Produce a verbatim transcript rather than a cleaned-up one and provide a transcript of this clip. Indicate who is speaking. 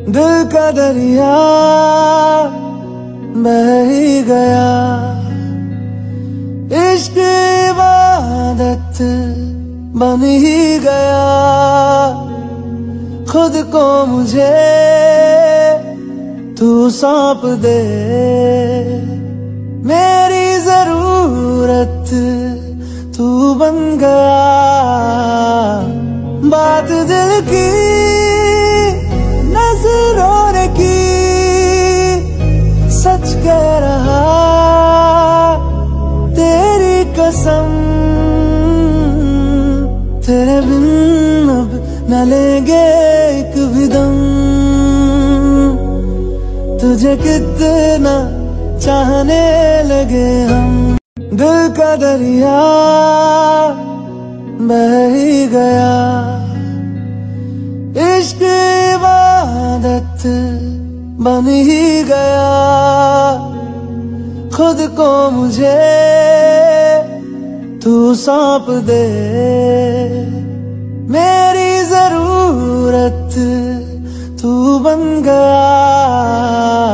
Speaker 1: दिल का दरिया बह ही गया, इश्क इबादत बन ही गया। खुद को मुझे तू सौंप दे, मेरी जरूरत तू बन गया। बात दिल की नजरों ने की, सच कह रहा तेरी कसम। तेरे बिन अब न लेंगे एक भी दम, तुझे कितना चाहने लगे हम। दिल का दरिया बह ही गया, इश्क इबादत बन ही गया। खुद को मुझे तू सौंप दे, मेरी जरूरत तू बन गया।